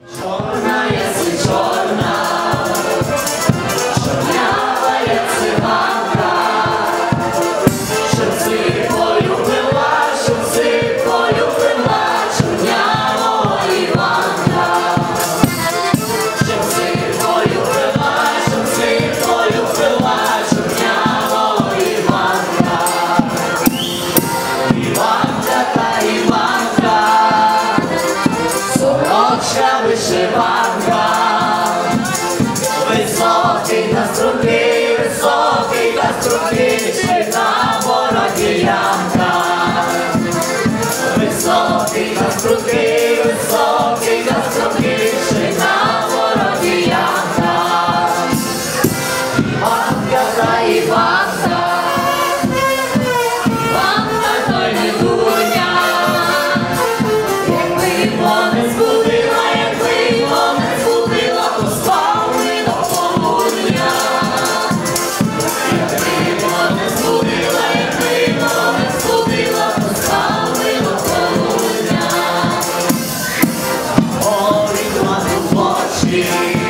Чорна єси чорна, чорнява є циганка, що ти полюбила, чорнявого Іванка. Що ти полюбила, чорнявого Іванка. Іванка та Іванка, сорочка вишиванка, високий та стрункий, чи на бороді ямка. Високий та стрункий, чи на бороді ямка. Іванка та Іванка, Іванка той не дурня. Якби його не збудила, то спав би до полудня. Якби його не збудила, то спав би до полудня. Обидва в очі,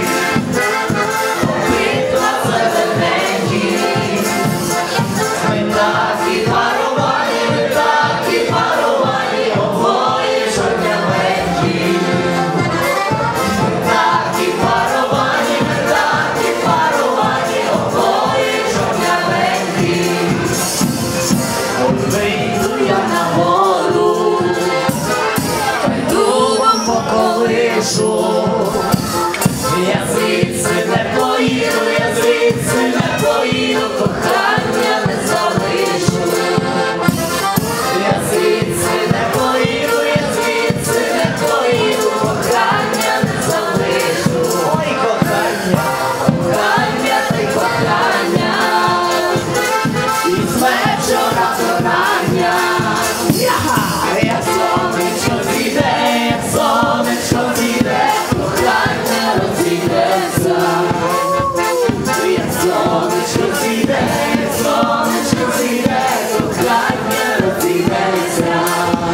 обидва зелененькі. Ми такі паровані, обоє чорнявенькі. Такі паровані, обоє чорнявенькі. От вийду я на гору, дубом поколишу. Я звідси не поїду, кохання не залишу. Я звідси не поїду, кохання не залишу. Ой, кохання та й кохання, із вечора до рання. Як сонечко зійде, кохання розійдеться. Як сонечко зійде, кохання розійдеться.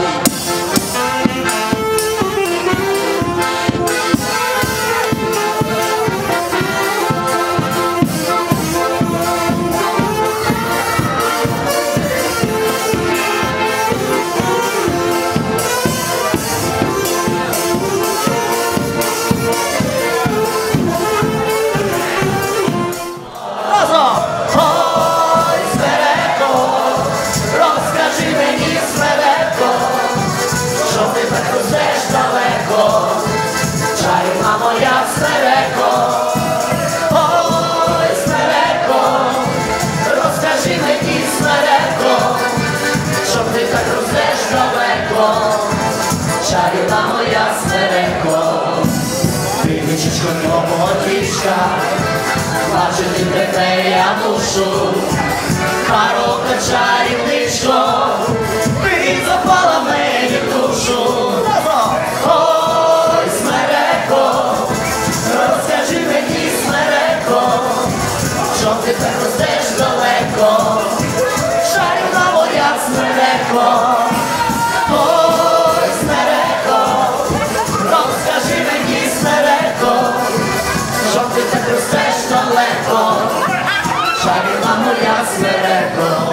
Ой, смереко, розкажи мені, смереко, що ти так ростеш далеко, чарівна моя смереко. Ой, смереко, розкажи мені, смереко, що ти так ростеш далеко, чарівна моя смереко. Ти вічечко молодічка, бачити тебе я мушу, Харока чарівничко, ти запала мені в душу. Ой, смереко, розкажи мені, смереко, що ти так ростеш далеко, чарівна моя смереко. Ой, смереко, розкажи мені, смереко, що ти так ростеш далеко, чарівна моя смереко.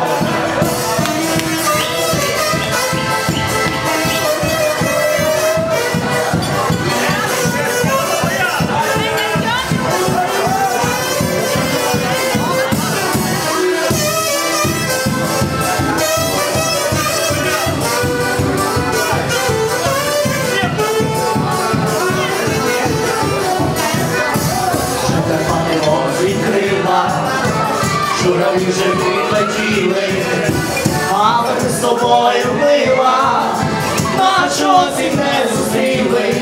Журавлі вже відлетіли, але ми з тобою, мила, на чозі не зустріли.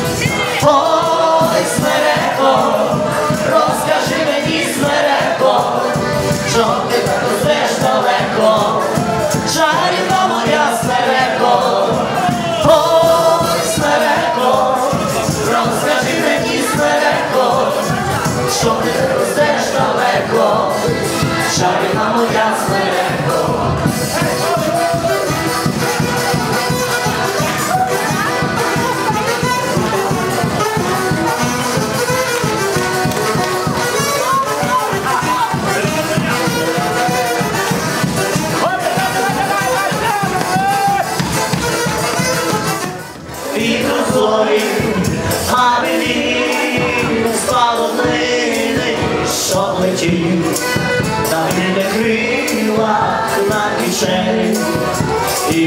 Ой, смереко, розкажи мені, смереко, що ти так ростеш далеко, чарівна моя смереко. Ой, смереко, розкажи мені, смереко, що ти так ростеш далеко, чарівна моя смереко.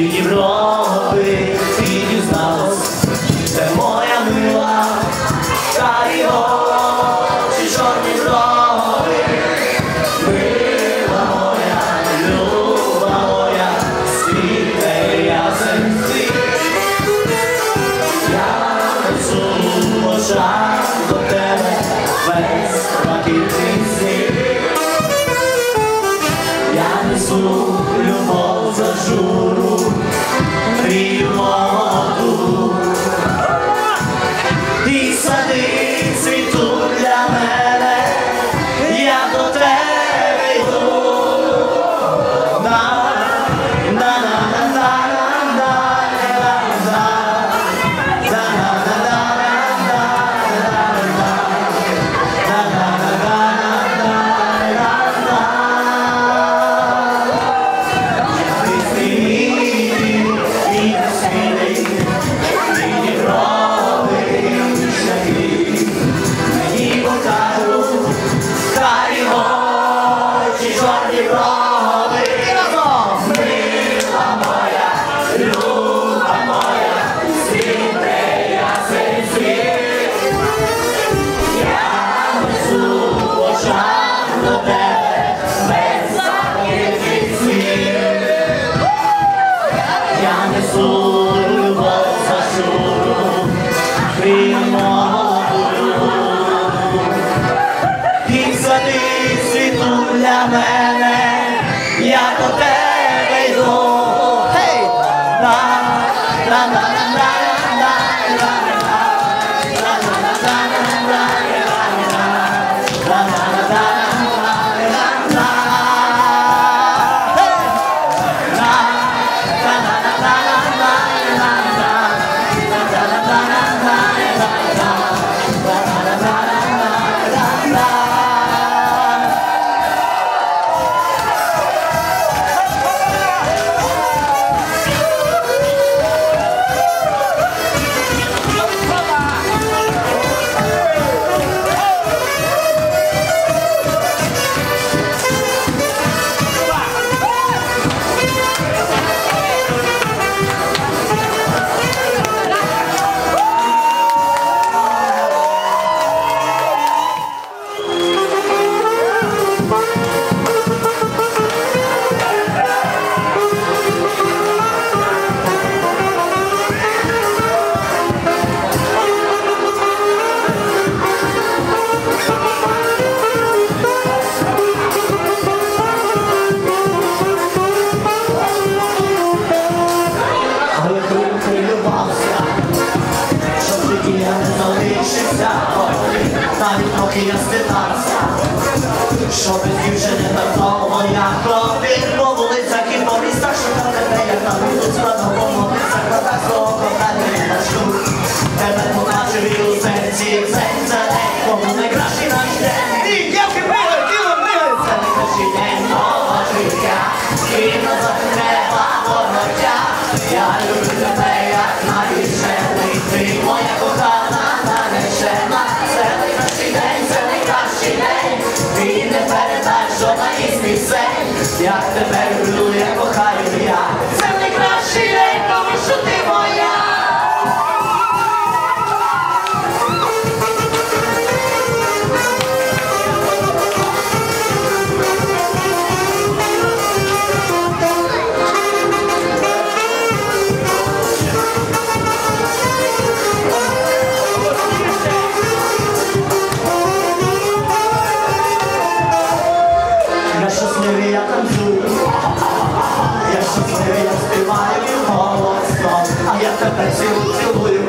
Європи підізналась, це моя мила, карі очі, чорні брови, мила моя, люба моя, світе ясен світ. Я несу в очах до тебе весь блакитний світ. Я несу любов за журу, мрію молоду. І сади цвітуть для мене, я до тебе йду. Для мене, я до тебе йду. Хей! Навіть поки я стидався, що без дівчини так довго я ходив по вулицях і по містах, шукав тебе, як на вулицю, на новому місцях, на так свого кохання не бачу. Тебе побачив і у серці це кому найкращий наш день. І дівки пригають, тілом пригають. Це найкращий день мого життя, і назад не треба вороття. Я люблю тебе, як навіщений, ти моя кохана наречена. Це найкращий день, це найкращий день, ти не передаєш жодна із пісень. Як тебе люблю, я кохаю я. Це найкращий день, тому що ти моя. Я щасливий, я танцюю, я щасливий, я співаю голосно, а я тебе цілую.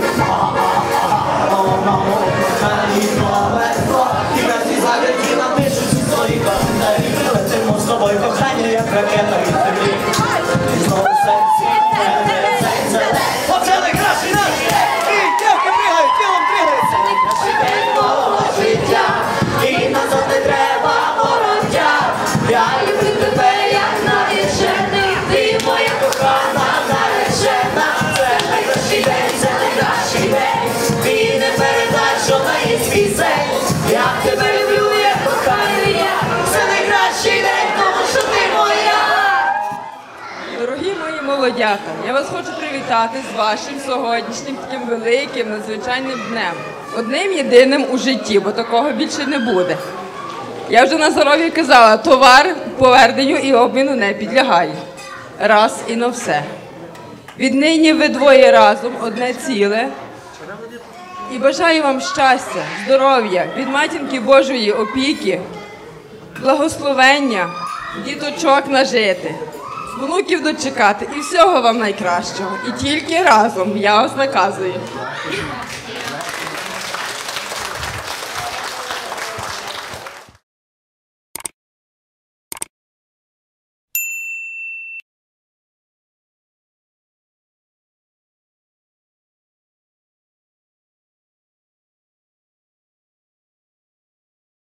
Мамо, хай словесно, і на всі завірки напишуть у свої календарі. Летимо з тобою, кохання, як ракета від землі. І знову в серці мене. Оце найкращий наш день! І дівки пригають, тілом пригають. Це найкращий день мого життя, і назад не треба вороття. Я люблю тебе, як навіщений, ти моя кохана наречена. Це найкращий день, це найкращий день, ти не передаєш жодна із пісень. Я тебе люблю, я кохаю я. Це найкращий день, тому що ти моя. Дорогі мої молодята, я вас хочу привітати з вашим сьогоднішнім таким великим, надзвичайним днем. Одним єдиним у житті, бо такого більше не буде. Я вже на здоров'я казала, товар поверненню і обміну не підлягає. Раз і на все. Віднині ви двоє разом, одне ціле. І бажаю вам щастя, здоров'я, від матінки Божої опіки, благословення, діточок нажити, внуків дочекати і всього вам найкращого. І тільки разом, я вас наказую.